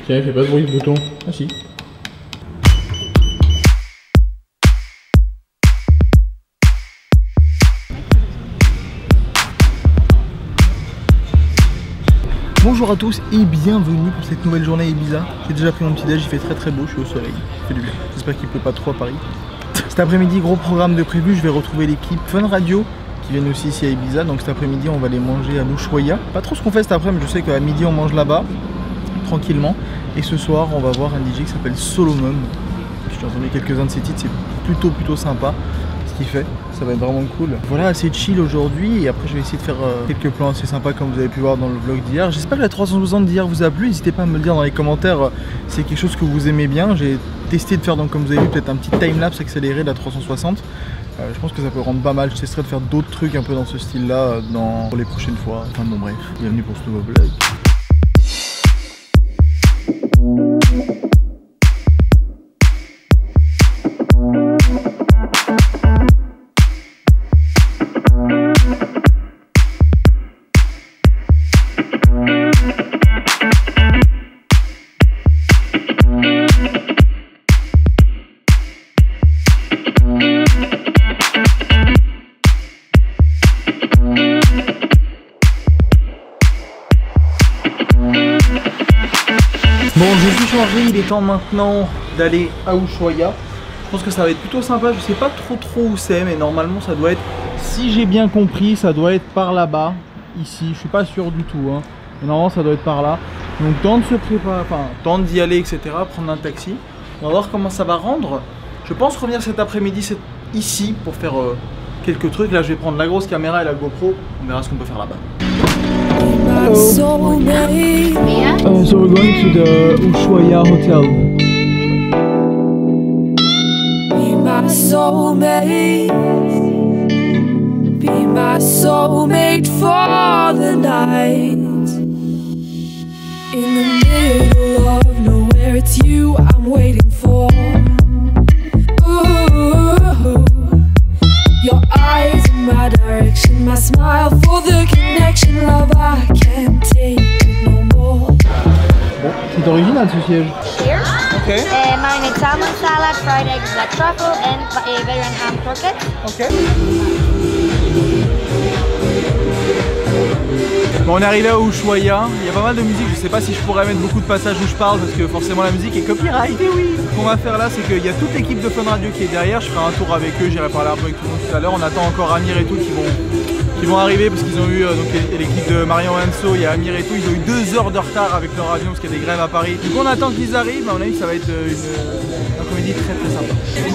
Tiens, il fait pas de bruit ce bouton. Ah si. Bonjour à tous et bienvenue pour cette nouvelle journée à Ibiza. J'ai déjà pris mon petit déj, il fait très beau, je suis au soleil, il fait du bien. J'espère qu'il pleut pas trop à Paris. Cet après-midi, gros programme de prévu, je vais retrouver l'équipe Fun Radio qui viennent aussi ici à Ibiza. Donc cet après-midi, on va aller manger à l'Ushuaïa. Pas trop ce qu'on fait cet après-midi, je sais qu'à midi on mange là-bas, tranquillement. Et ce soir, on va voir un DJ qui s'appelle Solomon. J'ai entendu quelques-uns de ses titres, c'est plutôt sympa ce qu'il fait. Ça va être vraiment cool. Voilà, assez chill aujourd'hui et après je vais essayer de faire quelques plans assez sympas comme vous avez pu voir dans le vlog d'hier. J'espère que la 360 d'hier vous a plu. N'hésitez pas à me le dire dans les commentaires si c'est quelque chose que vous aimez bien. J'ai testé de faire, donc comme vous avez vu, peut-être un petit timelapse accéléré de la 360. Je pense que ça peut rendre pas mal. Je testerai de faire d'autres trucs un peu dans ce style là pour les prochaines fois. Enfin bon bref, bienvenue pour ce nouveau vlog. Bon, je suis changé, il est temps maintenant d'aller à Ushuaïa. Je pense que ça va être plutôt sympa, je sais pas trop où c'est, mais normalement ça doit être, si j'ai bien compris, ça doit être par là-bas, ici, je suis pas sûr du tout, hein. Mais normalement ça doit être par là. Donc temps de se préparer, enfin temps d'y aller, etc., prendre un taxi. On va voir comment ça va rendre. Je pense revenir cet après-midi ici pour faire quelques trucs. Là je vais prendre la grosse caméra et la GoPro, on verra ce qu'on peut faire là-bas. Hello. So we're going to the Ushuaïa Hotel. Be my soulmate, be my soulmate for the night. In the middle of nowhere, it's you I'm waiting for. Ooh, your eyes in my direction, my smile for the connection, love I can't take it no more. Bon, c'est original ce siège. Cheers. Okay. Marinade salmon salad, fried eggs, black truffle, and Bavarian ham croquette. Ok. Bon, on est arrivé à Ushuaïa, il y a pas mal de musique, je sais pas si je pourrais mettre beaucoup de passages où je parle parce que forcément la musique est copyright, et oui. Ce qu'on va faire là, c'est qu'il y a toute l'équipe de Fun Radio qui est derrière, je ferai un tour avec eux, j'irai parler un peu avec tout le monde tout à l'heure. On attend encore Amir et tout qui vont arriver parce qu'ils ont eu, donc l'équipe de Marion Hanso, il y a Amir et tout, ils ont eu 2 heures de retard avec leur avion parce qu'il y a des grèves à Paris. Donc on attend qu'ils arrivent, à mon avis ça va être une comédie très sympa.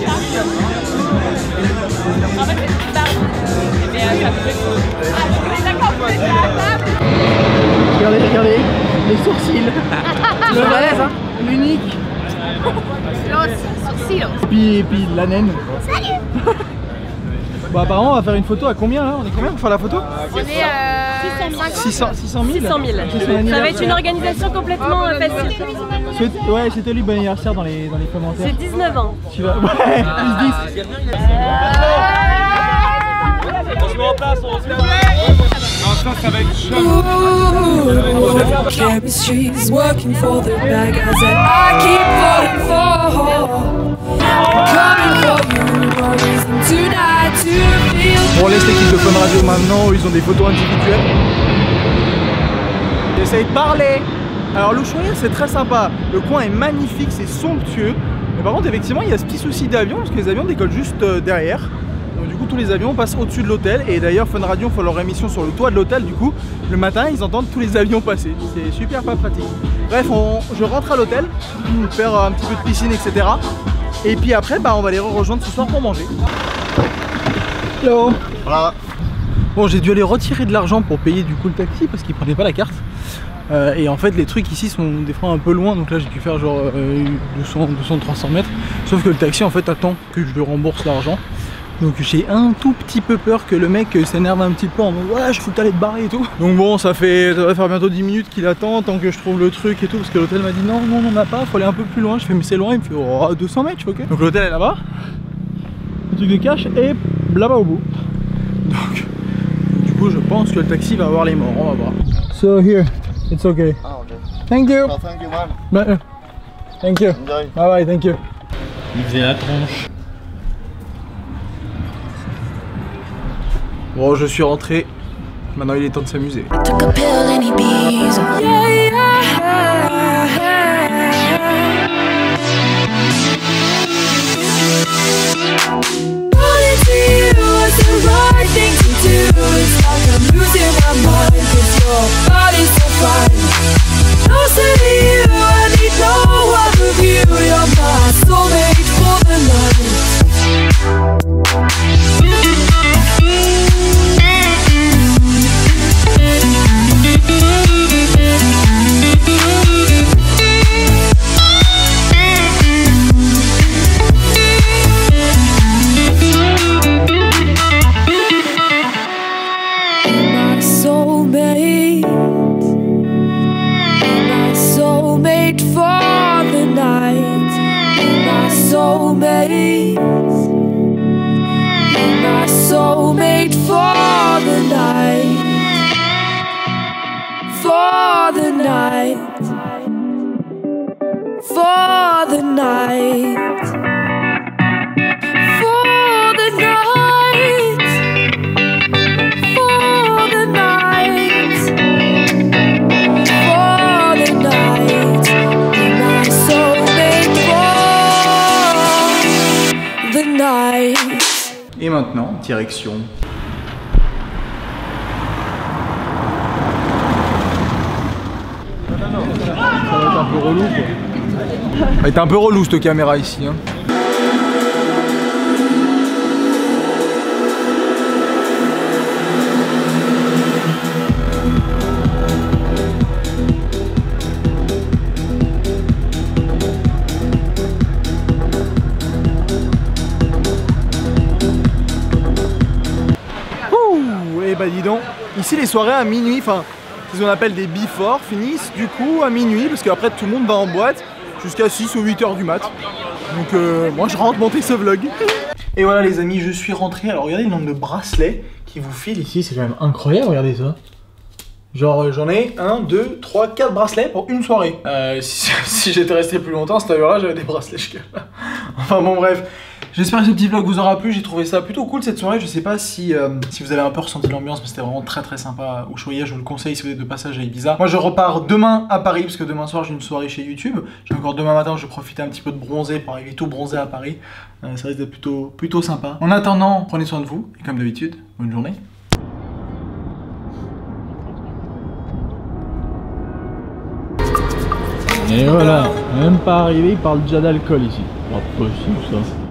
Regardez, les sourcils. Le malaise, hein. L'unique. Los sourcils. Puis la naine. Salut. Bon, apparemment on va faire une photo à combien là? On est combien pour faire la photo? On est 600 000. 600 000. Ça va être une organisation complètement facile. Ouais, c'était lui, bon anniversaire dans les commentaires. J'ai 19 ans. Tu vas... Ouais, plus 10. On se met en place, on se met en place. Ça va être chaud. Chemistry's working for the bad guys that I keep voting for. Coming for you, no reason tonight to feel. On laisse l'équipe de Fun Radio maintenant, ils ont des photos individuelles. J'essaye de parler. Alors l'Ushuaïa c'est très sympa, le coin est magnifique, c'est somptueux. Mais par contre effectivement il y a ce petit souci d'avion parce que les avions décollent juste derrière. Donc du coup tous les avions passent au-dessus de l'hôtel et d'ailleurs Fun Radio font leur émission sur le toit de l'hôtel, du coup le matin ils entendent tous les avions passer. C'est super pas pratique. Bref, je rentre à l'hôtel, faire un petit peu de piscine, etc. Et puis après on va les rejoindre ce soir pour manger. Hello. Voilà. Bon, j'ai dû aller retirer de l'argent pour payer du coup le taxi parce qu'il prenait pas la carte. Et en fait les trucs ici sont des fois un peu loin, donc là j'ai dû faire genre 200-300 mètres. Sauf que le taxi en fait attend que je lui rembourse l'argent. Donc j'ai un tout petit peu peur que le mec s'énerve un petit peu en mode ouais je faut que t'allais te barrer et tout. Donc bon ça va faire bientôt 10 minutes qu'il attend tant que je trouve le truc et tout, parce que l'hôtel m'a dit non on n'a pas, faut aller un peu plus loin. Je fais mais c'est loin, il me fait oh, 200 mètres, je fais ok. Donc l'hôtel est là-bas, le truc de cash et blabla au bout. Donc du coup je pense que le taxi va avoir les morts, on va voir. So here, it's okay. Ah, ok. Thank you. Oh, thank you, man. Thank you. Enjoy. Bye bye, thank you. Il faisait la tronche. Bon, je suis rentré. Maintenant, il est temps de s'amuser. Took a pill in Ibiza. Yeah, yeah. Running to you was the right thing to do. It's like I'm losing my mind 'cause your body's so fine. Closer to you, I need no other view. You're my soulmate for the night. Soulmate for the night, for the night, for the night, for the night, for the night, for the night. My soulmate for the night. Et maintenant, direction. Ça va être un peu relou quoi. Ça va être un peu relou cette caméra ici hein. Et bah dis donc, ici les soirées à minuit, enfin c'est ce qu'on appelle des before, finissent du coup à minuit parce qu'après tout le monde va en boîte jusqu'à 6 ou 8 heures du mat. Donc moi je rentre monter ce vlog. Et voilà les amis, je suis rentré. Alors regardez le nombre de bracelets qui vous filent ici, c'est quand même incroyable, regardez ça. Genre j'en ai 1, 2, 3, 4 bracelets pour une soirée. Si j'étais resté plus longtemps, cette heure-là j'avais des bracelets jusqu'à. Enfin bon bref. J'espère que ce petit vlog vous aura plu, j'ai trouvé ça plutôt cool cette soirée. Je sais pas si vous avez un peu ressenti l'ambiance, mais c'était vraiment très sympa au Ushuaïa. Je vous le conseille si vous êtes de passage à Ibiza. Moi je repars demain à Paris, parce que demain soir j'ai une soirée chez YouTube. J'ai encore demain matin, je vais profiter un petit peu de bronzer pour arriver tout bronzé à Paris. Ça risque d'être plutôt sympa. En attendant, prenez soin de vous, et comme d'habitude, bonne journée. Et voilà, même pas arrivé, il parle déjà d'alcool ici. Pas possible ça.